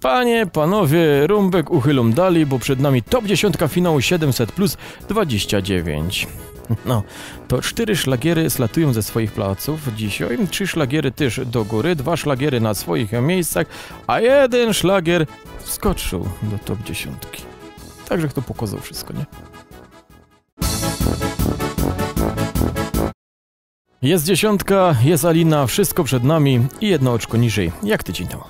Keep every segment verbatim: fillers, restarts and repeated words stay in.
Panie, panowie, Rumbek uchylą dalej, bo przed nami top dziesiątka finału siedemset plus dwadzieścia dziewięć. No, to cztery szlagiery slatują ze swoich placów dzisiaj, trzy szlagiery też do góry, dwa szlagiery na swoich miejscach, a jeden szlagier wskoczył do top dziesiątki. Także kto pokazał wszystko, nie? Jest dziesiątka, jest Alina, wszystko przed nami i jedno oczko niżej, jak tydzień temu.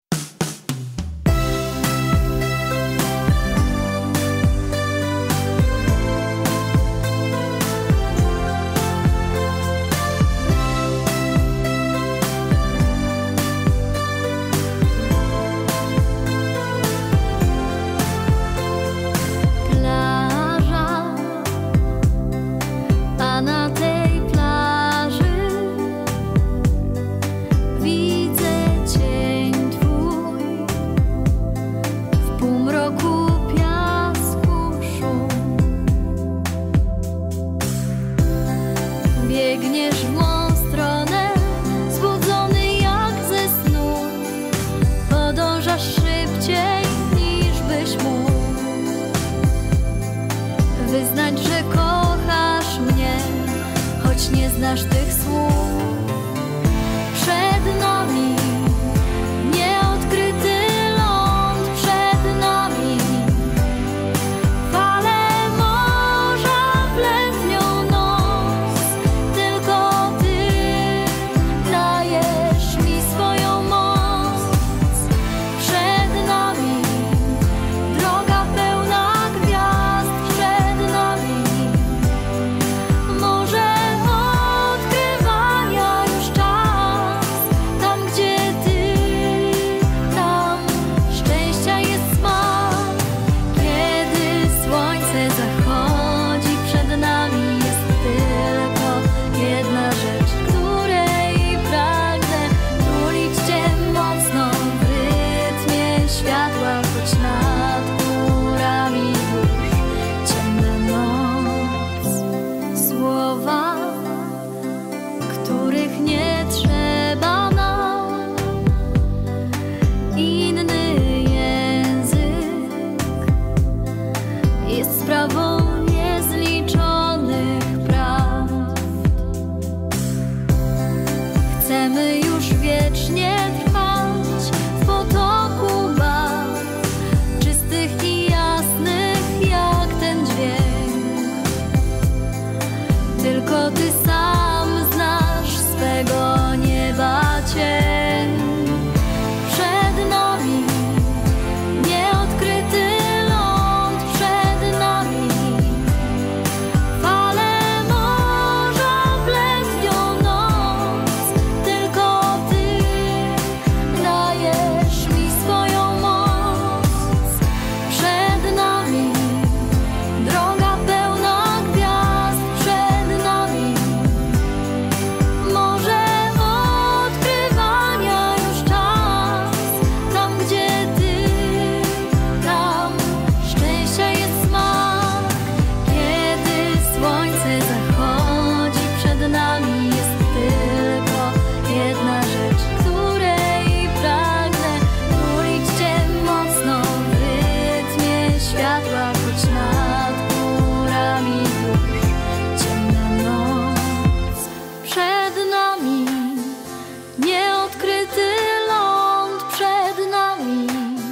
Wyznać, że kochasz mnie, choć nie znasz tych słów. Przed nami nieodkryty ląd, przed nami fale morza wletnią nos. Tylko Ty dajesz mi swoją moc. Przed nami droga pełna gwiazd, przed nami może odkrywania już czas. Tam gdzie Ty, tam szczęścia jest smak. Kiedy słońce zachodzi, przed nami jest tylko jedna rzecz, której pragnę tulić Cię mocno w rytmie światła, choć nad chmurami już ciemna noc. Słowa, których nie trzeba nam, inny język jest sprawą niezliczonych prawd. Chcemy już wiecznie trwać w potoku barw, czystych i jasnych jak ten dźwięk. Tylko Ty sam znasz swego nieba cień. Przed nami nieodkryty ląd, przed nami fale morza wletnią noc. Tylko Ty dajesz mi swoją moc. Przed nami droga pełna gwiazd, przed nami może odkrywania już czas. Tam gdzie Ty, tam szczęścia jest smak. Kiedy słońce zachodzi, przed nami jest tylko jedna rzecz, której pragnę tulić Cię mocno w rytmie światła, choć nad chmurami już ciemna noc. Przed nami nieodkryty ląd, przed nami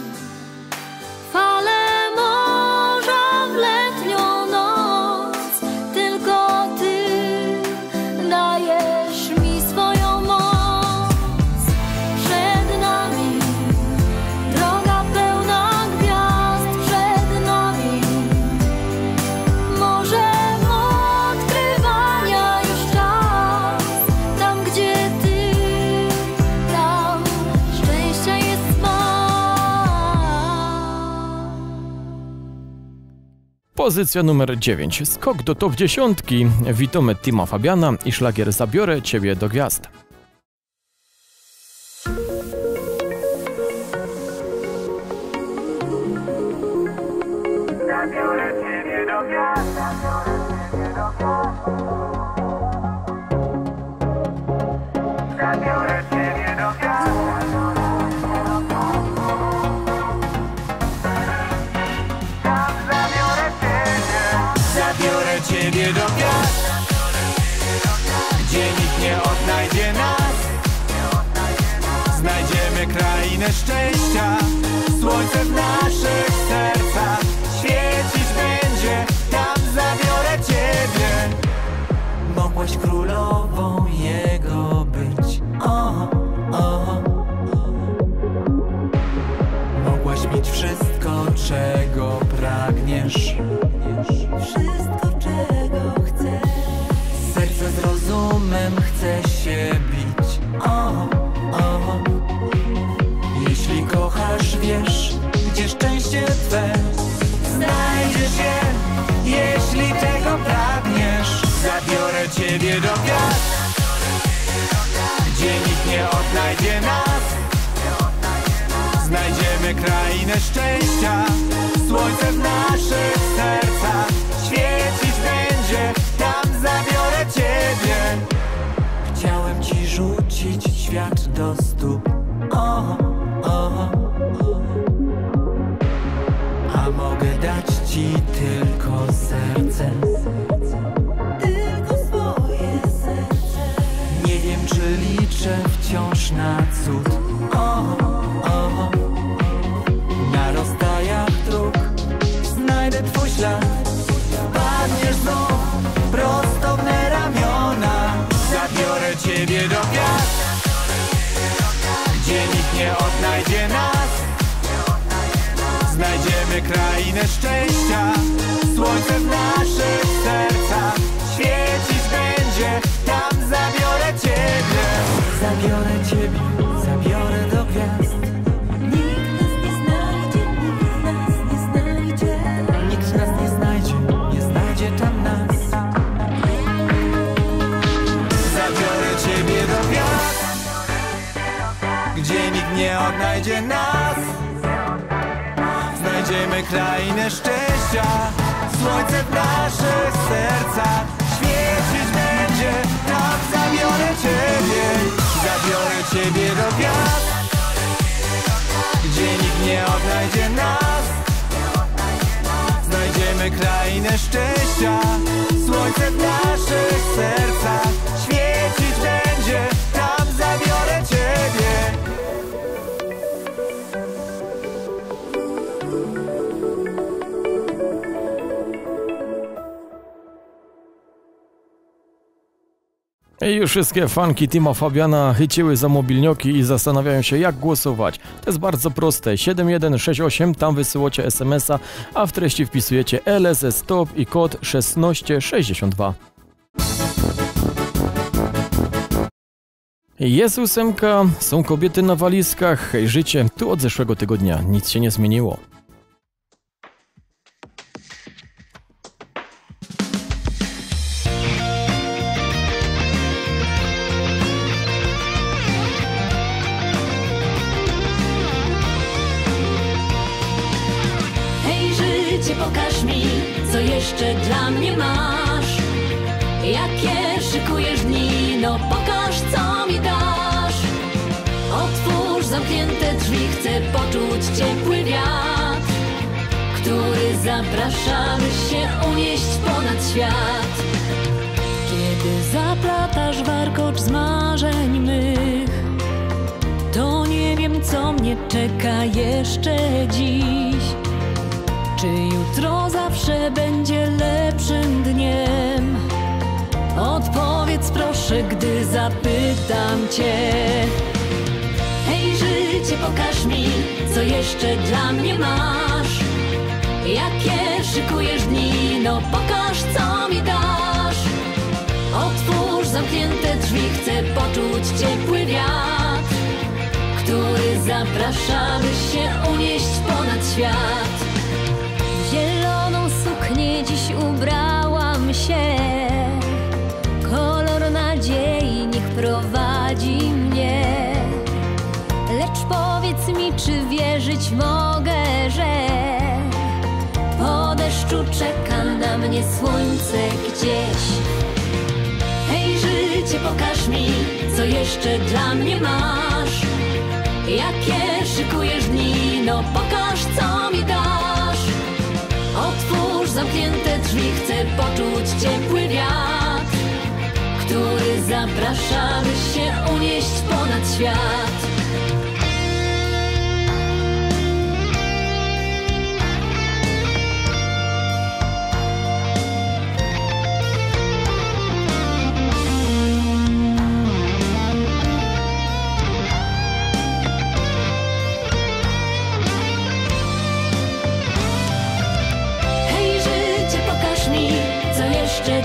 fale morza wletnią noc. Tylko Ty dajesz mi swoją moc. Przed nami droga pełna gwiazd, przed nami może odkrywania już czas. Tam gdzie Ty, tam szczęścia jest smak. Pozycja numer dziewięć. Skok do top dziesiątki. Witamy Tima Fabiana i szlagier Zabiorę Ciebie do gwiazd. Zabiorę Ciebie do gwiazd, zabiorę Ciebie do gwiazd. Zabiorę Ciebie do gwiazd. Znajdziemy krainę szczęścia, słońce w naszych sercach świecić będzie, tam zabiorę ciebie. Mogłaś królową jego być, o, o. Mogłaś mieć wszystko, czego pragniesz, wszystko, czego chcesz. Serce z rozumem chce się bić, o, o. Jeśli kochasz, wiesz, gdzie szczęście twe znajdziesz je, jeśli tego pragniesz. Zabiorę ciebie do gwiazd, gdzie nikt nie odnajdzie nas. Znajdziemy krainę szczęścia, słońce w naszych sercach świecić będzie, tam zabiorę ciebie. Chciałem ci rzucić świat do stóp, o, o. A mogę dać ci tylko serce, tylko swoje serce. Nie wiem, czy liczę wciąż na cud, o, o. Na rozstajach dróg znajdę twój ślad, padniesz znów prosto w me ramiona. Zabiorę ciebie do gwiazd, gdzie nikt nie odnajdzie nas. Znajdziemy krainę szczęścia, słońce w naszych sercach świecić będzie, tam zabiorę ciebie. Zabiorę ciebie, zabiorę do gwiazd. Nikt nas nie znajdzie, nikt nas nie znajdzie. Nikt nas nie znajdzie, nie znajdzie tam nas. Zabiorę ciebie do gwiazd, gdzie nikt nie odnajdzie nas. Znajdziemy krainę szczęścia, słońce w naszych sercach świecić będzie, tam zabiorę ciebie. Zabiorę ciebie do gwiazd, gdzie nikt nie odnajdzie nas. Znajdziemy krainę szczęścia, słońce w naszych sercach świecić będzie, tam zabiorę ciebie. I już wszystkie fanki Tima Fabiana chyciły za mobilnioki i zastanawiają się, jak głosować. To jest bardzo proste. siedem jeden sześć osiem, tam wysyłacie es em es a, a w treści wpisujecie L S S Stop i kod szesnaście sześćdziesiąt dwa. Jest ósemka, są kobiety na walizkach. Hej życie, tu od zeszłego tygodnia nic się nie zmieniło. Pokaż mi, co jeszcze dla mnie masz. Jakie szykujesz dni, no pokaż, co mi dasz. Otwórz zamknięte drzwi, chcę poczuć ciepły wiatr, który zaprasza, by się unieść ponad świat. Kiedy zaplatasz warkocz z marzeń mych, to nie wiem, co mnie czeka jeszcze dziś. Czy jutro zawsze będzie lepszym dniem? Odpowiedz proszę, gdy zapytam cię. Hej życie, pokaż mi, co jeszcze dla mnie masz. Jakie szykujesz dni, no pokaż, co mi dasz. Otwórz zamknięte drzwi, chcę poczuć ciepły wiatr, który zaprasza, by się unieść ponad świat. W zieloną suknię dziś ubrałam się, kolor nadziei niech prowadzi mnie. Lecz powiedz mi, czy wierzyć mogę, że po deszczu czeka na mnie słońce gdzieś. Hej życie, pokaż mi, co jeszcze dla mnie masz. Jakie szykujesz dni, no pokaż, co mi dasz. Otwórz zamknięte drzwi, chcę poczuć ciepły wiatr, który zaprasza, by się unieść ponad świat.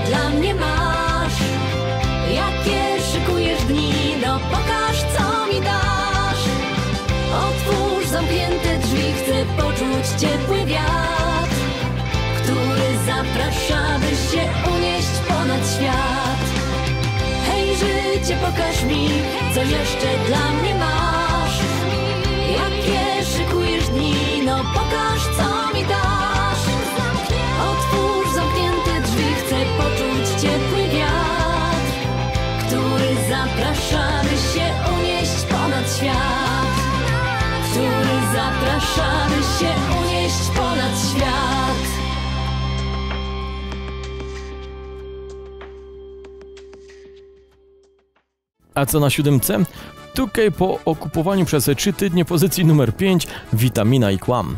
dla mnie masz? Jakie szykujesz dni? No pokaż, co mi dasz. Otwórz zamknięte drzwi, chcę poczuć ciepły wiatr, który zaprasza, by się unieść ponad świat. Hej życie, pokaż mi, co jeszcze dla mnie masz. Jakie szykujesz dni? No pokaż, co mi dasz. Otwórz zamknięte drzwi, chcę poczuć ciepły wiatr, który zaprasza, by się unieść ponad świat, który zaprasza, by się unieść ponad świat. A co na siódemce? Tukej po okupowaniu przez trzy tygodnie pozycji numer pięć, Witamina i Kłam.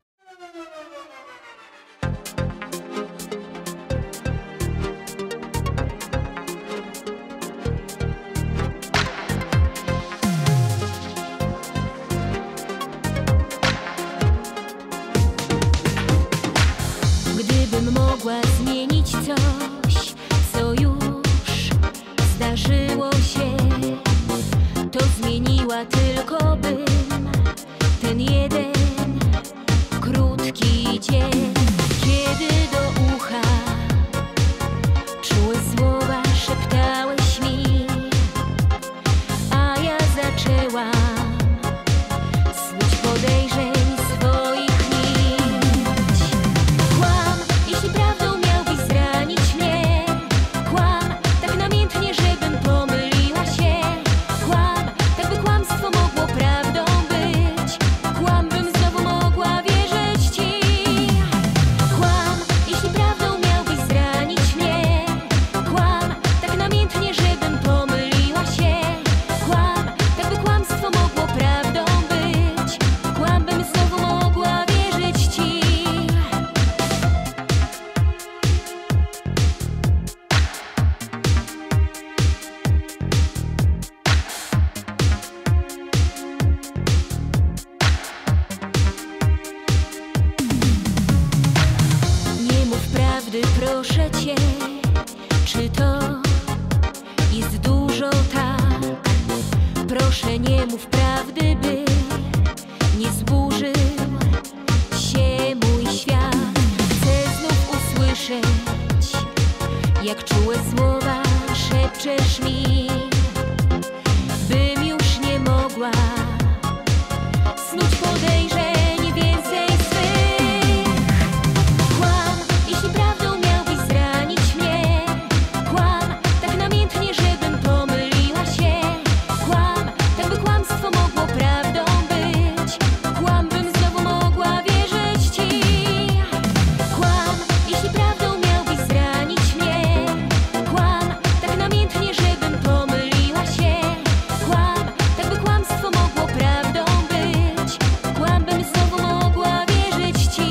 Gdybym mogła zmienić coś, co już zdarzyło się, to zmieniła tylko bym ten jeden krótki dzień, kiedy do ucha czułe słowa szeptałeś mi, a ja zaczęłam snuć podejrzeń swoich nić. Kłam, jeśli prawdą miałbyś zranić mnie. Kłam, tak namiętnie, żebym pomyliła się. Kłam, tak by kłamstwo mogło prawdą być. Kłam, bym znowu mogła wierzyć ci. Kłam, jeśli prawdą miałbyś zranić mnie. Kłam, tak namiętnie, żebym pomyliła się. Kłam, tak by kłamstwo mogło prawdą być. Kłam, bym znowu mogła wierzyć ci. Nie mów prawdy, proszę cię. Czy to jest dużo tak? Proszę, nie mów prawdy, by nie zburzył się mój świat. Chcę znów usłyszeć, jak czułe słowa szepczesz mi, bym już nie mogła snuć podejrzeń więcej swych. Kłam, jeśli prawdą miałbyś zranić mnie. Kłam, tak namiętnie, żebym pomyliła się. Kłam, tak by kłamstwo mogło prawdą być. Kłam, bym znowu mogła wierzyć ci. Kłam, jeśli prawdą miałbyś zranić mnie. Kłam, tak namiętnie, żebym pomyliła się. Kłam, tak by kłamstwo mogło prawdą być. Kłam, bym znowu mogła wierzyć ci.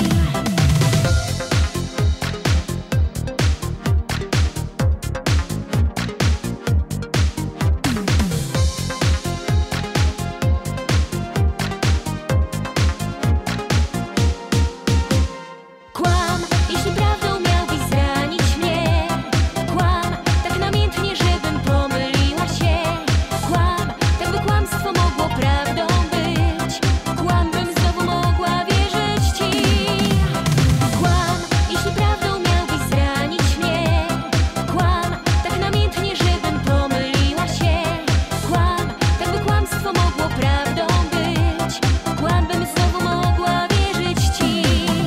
Kłam, jeśli prawdą miałbyś zranić mnie. Kłam, tak namiętnie, żebym pomyliła się. Kłam, tak by kłamstwo mogło prawdą być. Kłam, bym znowu mogła wierzyć ci. Kłam, jeśli prawdą miałbyś zranić mnie. Kłam, tak namiętnie, żebym pomyliła się. Kłam, tak by kłamstwo mogło prawdą być. Kłam, bym znowu mogła wierzyć ci.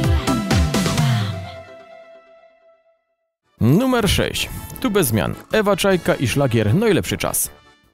Numer sześć. Tu bez zmian. Ewa Czajka i szlagier Najlepszy czas.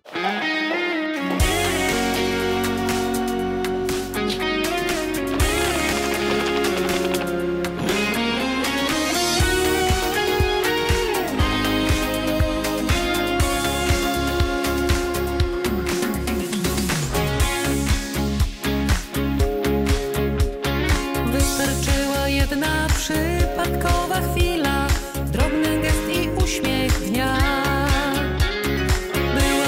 Wystarczyła jedna przypadkowa chwila, drobny gest i uśmiech dnia. Była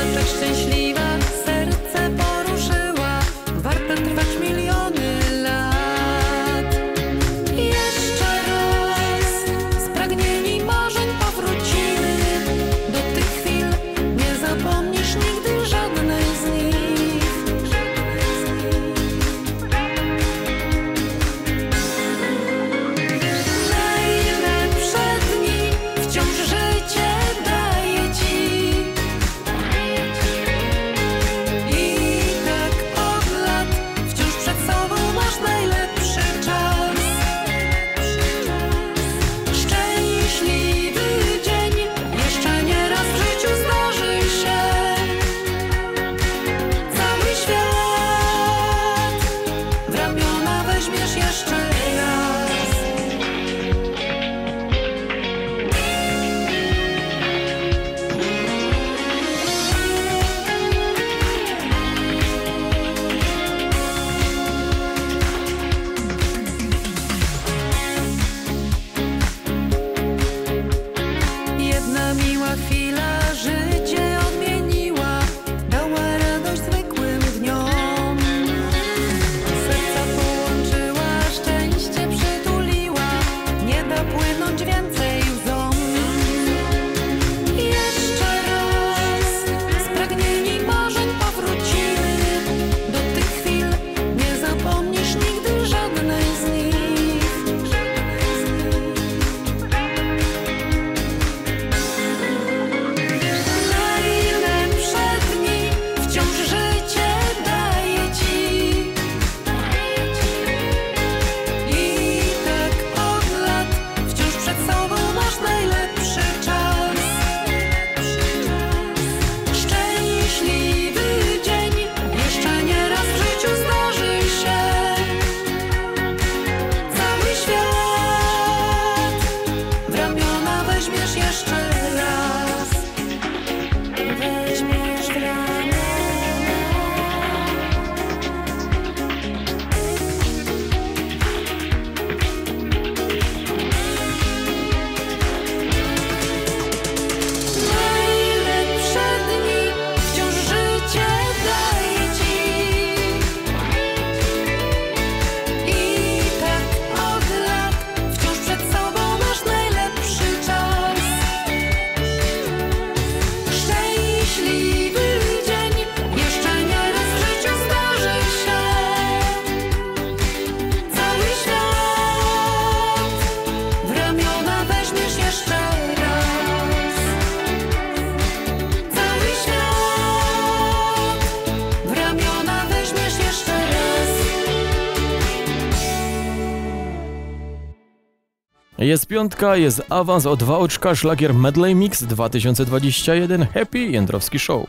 Jest piątka, jest awans o dwa oczka, szlagier Medley Mix dwa tysiące dwadzieścia jeden, Happy Jędrowski Show.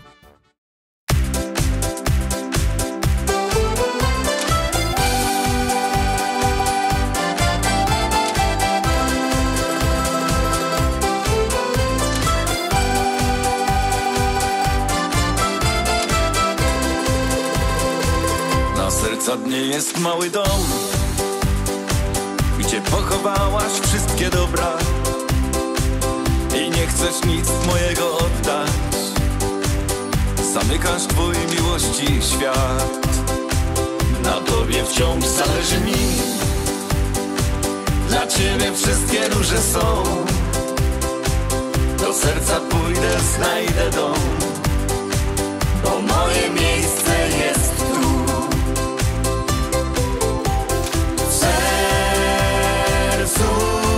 Na serca dnie jest mały dom, gdzie pochowałaś wszystkie dobra i nie chcesz nic mojego oddać. Zamykasz twój miłości świat. Na tobie wciąż zależy mi, dla ciebie wszystkie róże są. Do serca pójdę, znajdę dom, bo moje miejsce jest tu. W sercu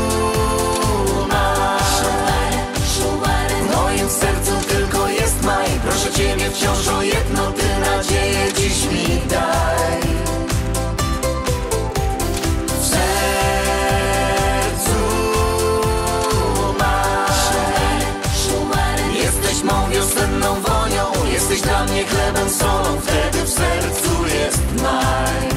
masz, w moim sercu tylko jest maj. Proszę ciebie wciąż o jedno, ty nadzieję dziś mi daj. W sercu masz, jesteś mą wiosenną wonią, jesteś dla mnie chlebem, solą, wtedy w sercu jest maj.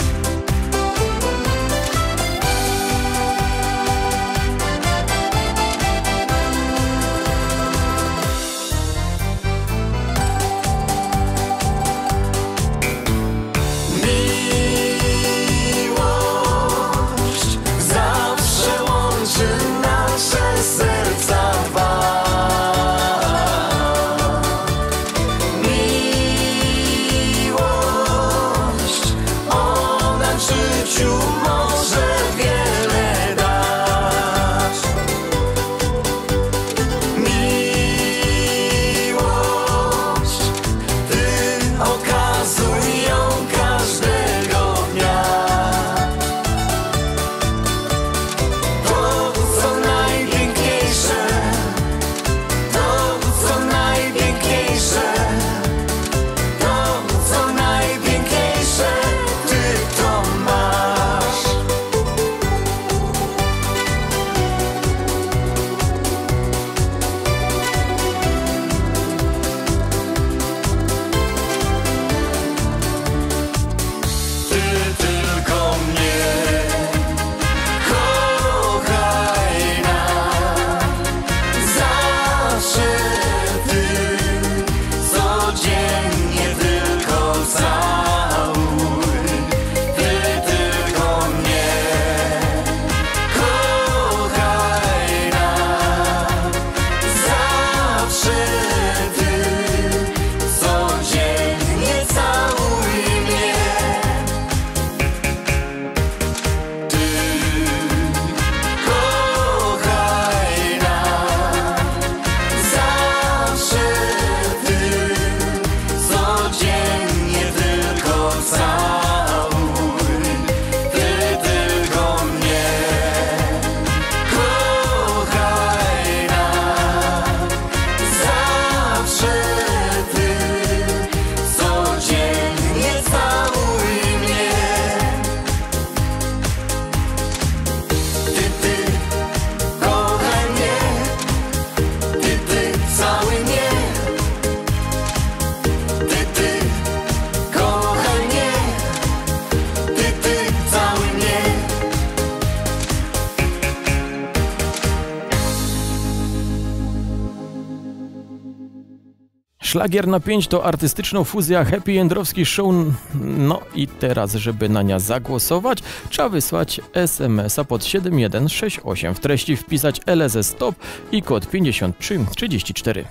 Szlagier na pięć to artystyczna fuzja Happy Jędrowski Show. No i teraz, żeby na nią zagłosować, trzeba wysłać es em es a pod siedem jeden sześć osiem. W treści wpisać L S S Stop i kod pięćdziesiąt trzy trzydzieści cztery.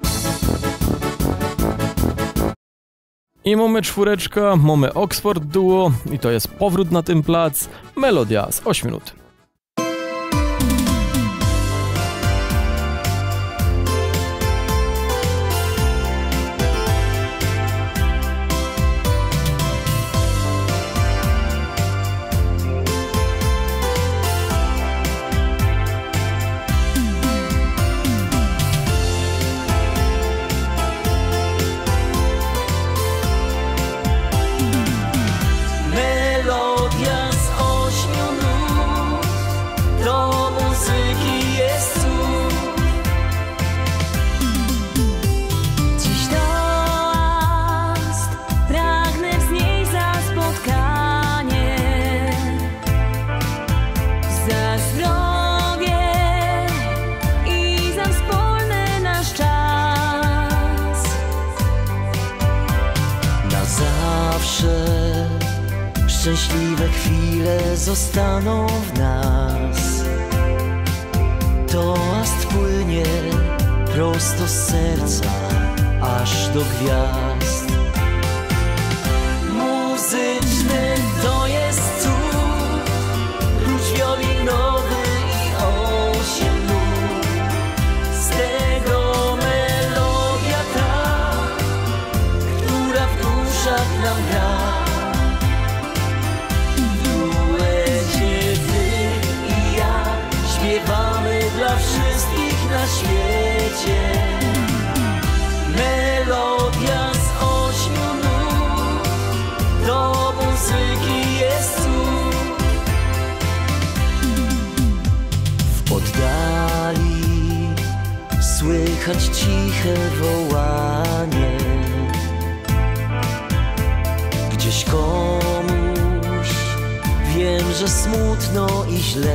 I mamy czwóreczka, mamy Oxford Duo i to jest powrót na ten plac. Melodia z ośmiu minut. Melodia z ośmiu nut. zawsze szczęśliwe chwile zostaną w nas. Toast płynie prosto z serca aż do gwiazd. Muzyczny to jest cud, klucz wiolinowy i osiem nut. Z tego melodia ta, która w duszach nam gra. W duecie ty i ja śpiewamy dla wszystkich na świecie. Melodia z ośmiu nut, do muzyki jest cud. W oddali słychać ciche wołanie, gdzieś komuś wiem, że smutno i źle.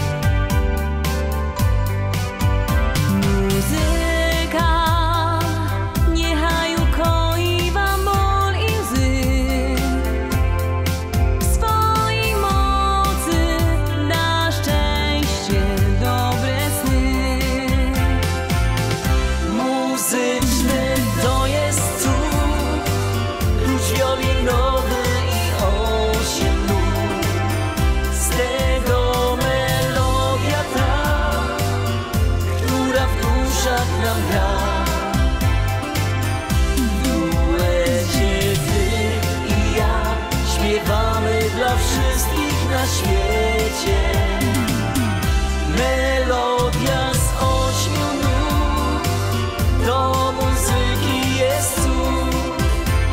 Dla wszystkich na świecie. Melodia z ośmiu nut, do muzyki jest cud.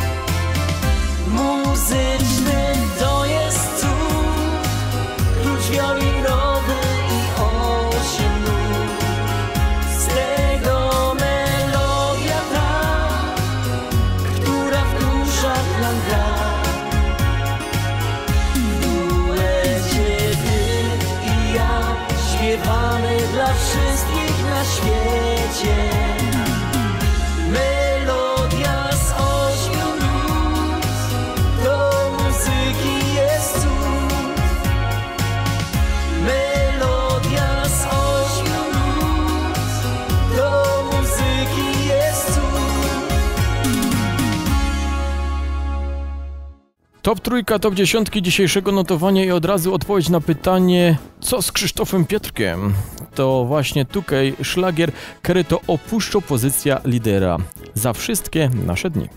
Muzyczny to jest cud, klucz wiolinowy i osiem nut. Z tego melodia ta, która w duszach nam gra. Śpiewamy dla wszystkich na świecie. Melodia z ośmiu nut, do muzyki jest cud. Melodia z ośmiu nut, do muzyki jest cud. Top trójka, top dziesiątki dzisiejszego notowania i od razu odpowiedź na pytanie, co z Krzysztofem Pietrkiem? To właśnie tutaj szlagier, który to opuszcza pozycja lidera. Za wszystkie nasze dni.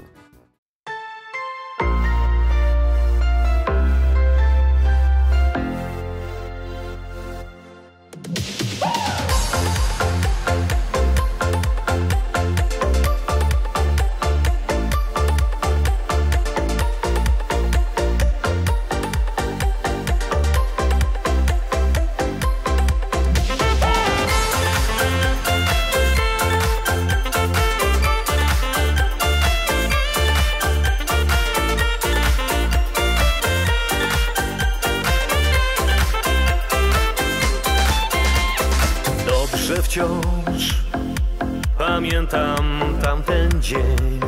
Wciąż pamiętam tamten dzień.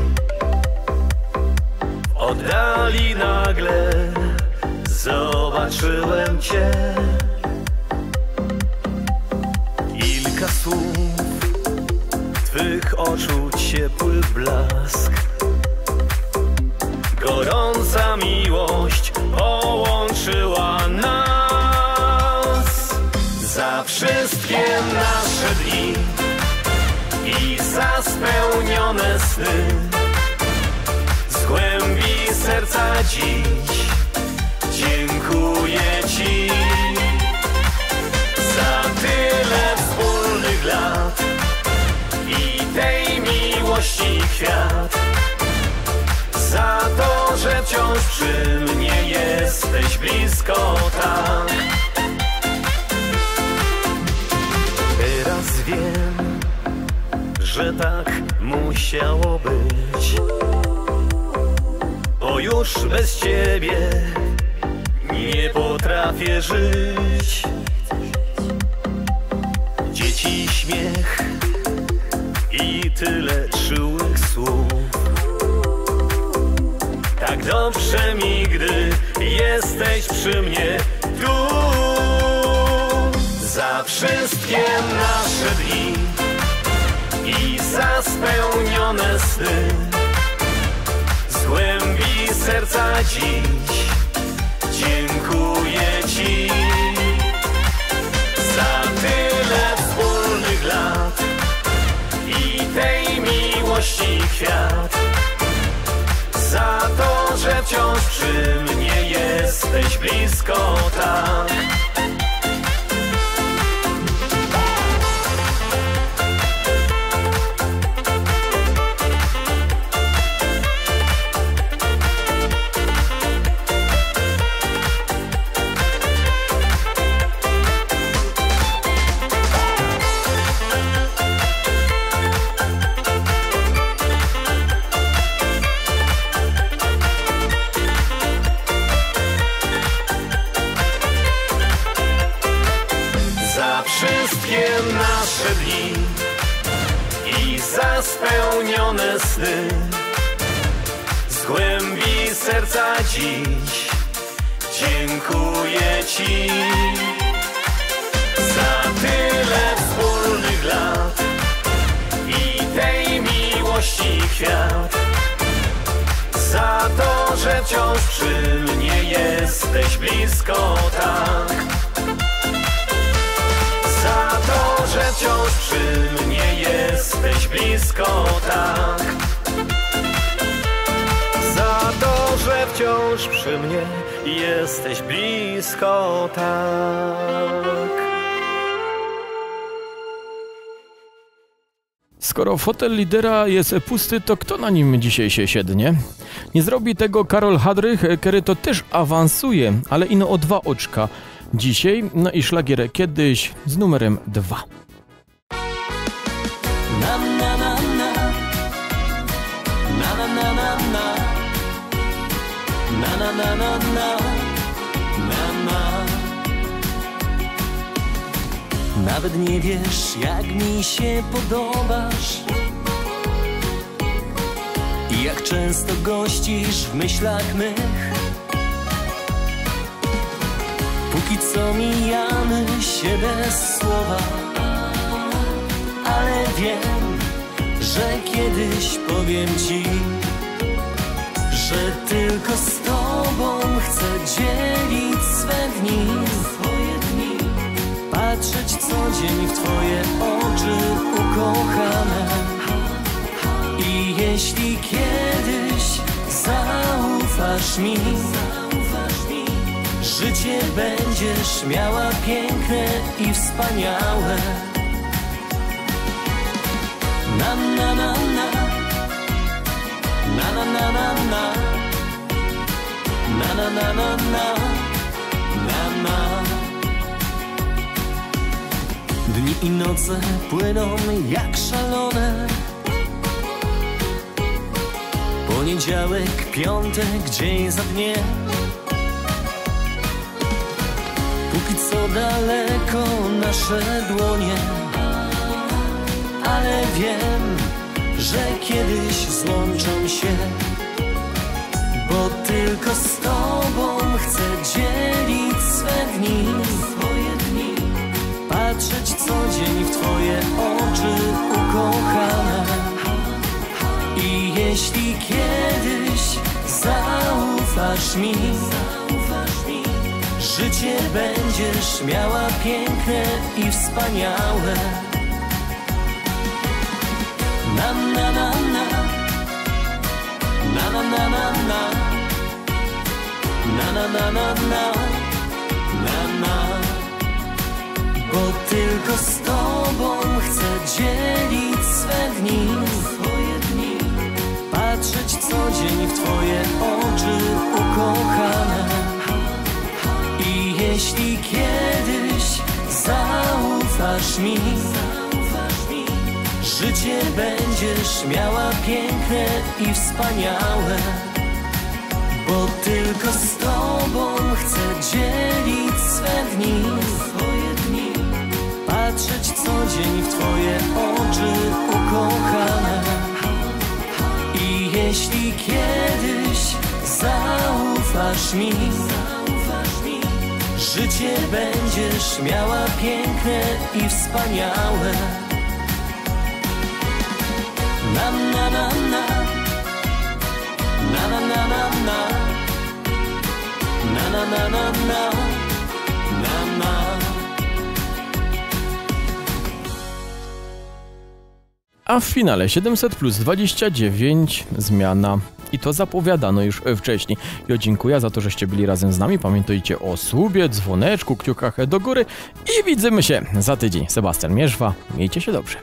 W oddali nagle zobaczyłem cię. Kilka słów, twych oczu ciepły blask. Gorąca miłość połączyła nas. Za wszystkie nasze dni i za spełnione sny, z głębi serca dziś dziękuję ci. Za tyle wspólnych lat i tej miłości kwiat. Za to, że wciąż przy mnie jesteś blisko tak. Teraz wiem, że tak musiało być, bo już bez ciebie nie potrafię żyć. Dzieci śmiech i tyle czułych słów tak dobrze mi, gdy jesteś przy mnie tu. Za wszystkie nasze dni i za spełnione sny, z głębi serca dziś dziękuję Ci. Za tyle wspólnych lat i tej miłości kwiat, za to, że wciąż przy mnie jesteś blisko tak. Wszystkie nasze dni i za spełnione sny, z głębi serca dziś dziękuję Ci. Za tyle wspólnych lat i tej miłości kwiat, za to, że wciąż przy mnie jesteś blisko tak. Za to, że wciąż przy mnie jesteś blisko tak. Za to, że wciąż przy mnie jesteś blisko tak. Skoro fotel lidera jest pusty, to kto na nim dzisiaj się siednie? Nie zrobi tego Karol Hadrych, który to też awansuje, ale ino o dwa oczka. Dzisiaj, no i szlagier kiedyś z numerem dwa. Na na na na na na na na na na na na na na na. Nawet nie wiesz, jak mi się podobasz i jak często gościsz w myślach mych. Póki co mijamy się bez słowa, ale wiem, że kiedyś powiem Ci, że tylko z Tobą chcę dzielić swe dni, swoje dni, patrzeć co dzień w Twoje oczy ukochane. I jeśli kiedyś zaufasz mi, życie będziesz miała piękne i wspaniałe. Na na na na na na na na na na na na na na na. Dni i noce płyną jak szalone. Poniedziałek, piątek, dzień za dniem. Póki co daleko nasze dłonie, ale wiem, że kiedyś złączą się, bo tylko z Tobą chcę dzielić swe dni, swoje dni, patrzeć co dzień w Twoje oczy ukochane. I jeśli kiedyś zaufasz mi, życie będziesz miała piękne i wspaniałe. Na na na na na na na na na na na na na na na. Bo tylko z Tobą chcę dzielić swe dni, swoje dni, patrzeć co dzień w Twoje oczy ukochane. I jeśli kiedyś zaufasz mi, życie będziesz miała piękne i wspaniałe. Bo tylko z Tobą chcę dzielić swe dni, swoje dni, patrzeć co dzień w Twoje oczy ukochane. I jeśli kiedyś zaufasz mi, życie będziesz miała piękne i wspaniałe. Na na na na, na na na na na, na na na na na, na na. A w finale siedemset plus dwadzieścia dziewięć zmiana. I to zapowiadano już wcześniej. Ja dziękuję za to, żeście byli razem z nami. Pamiętajcie o subie, dzwoneczku, kciukach do góry i widzimy się za tydzień. Sebastian Mierzwa, miejcie się dobrze.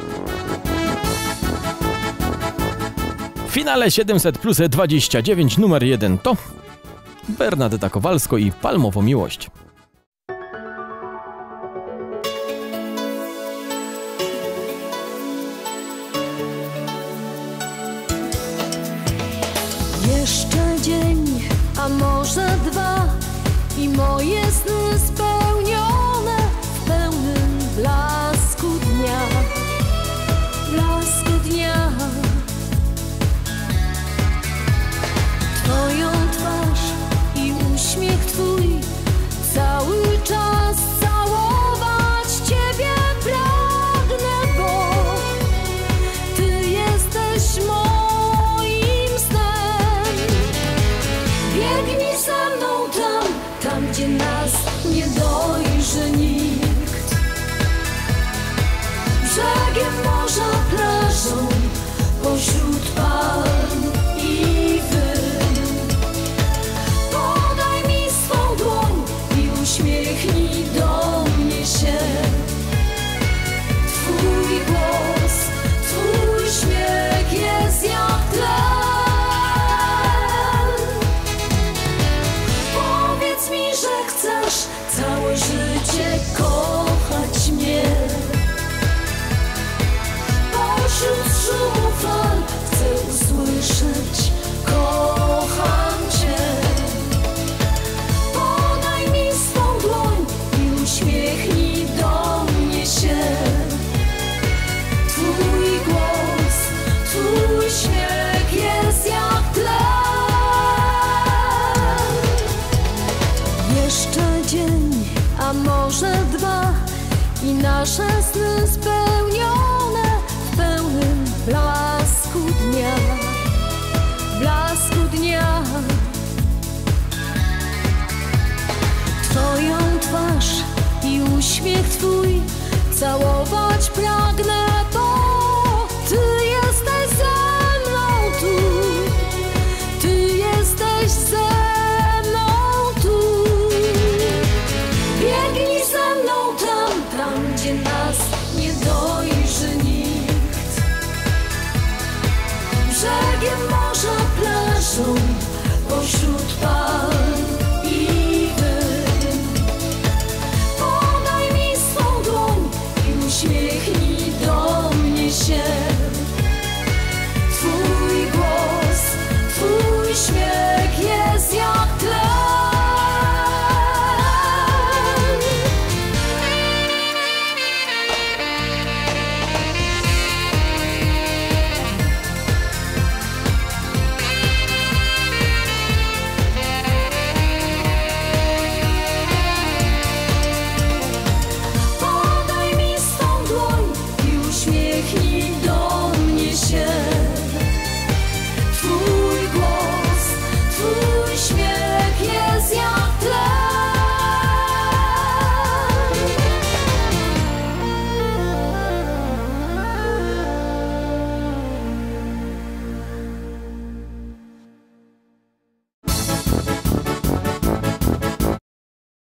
W finale siedemset plus dwadzieścia dziewięć numer jeden to Bernadeta Kowalsko i Palmowo Miłość. Jeszcze dzień, a może dwa i moje sny spełnione w pełnym blasku dnia, blasku dnia. Twoją twarz i uśmiech twój, cały czas całować ciebie pragnę, bo ty jesteś moim snem. Biegnij ze mną tam, tam gdzie nas nie dojrzy nikt. Brzegiem morza, plażą, pośród palm i wyn. Podaj mi swą dłoń i uśmiechnij do mnie się. Twój głos, twój śmiech jest jak tlen. Powiedz mi, że chcesz całe życie kochać mnie. Pośród szumu fal chcę usłyszeć: kocham cię. Podaj mi swą dłoń i uśmiechnij do mnie się. Twój głos, twój śmiech jest jak tlen. Jeszcze dzień, a może dwa i nasze sny spełnione w pełnym blasku dnia, blasku dnia. Twoją twarz i uśmiech twój całować pragnę.